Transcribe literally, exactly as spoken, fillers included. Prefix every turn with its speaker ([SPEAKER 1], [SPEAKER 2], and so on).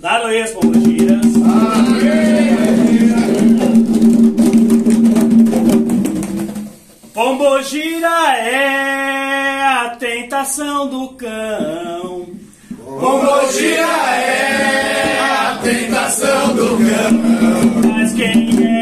[SPEAKER 1] Dá-lhe esse, Pombogira. Pombogira é a tentação do cão.
[SPEAKER 2] Pombogira é a tentação do cão.
[SPEAKER 1] Mas quem é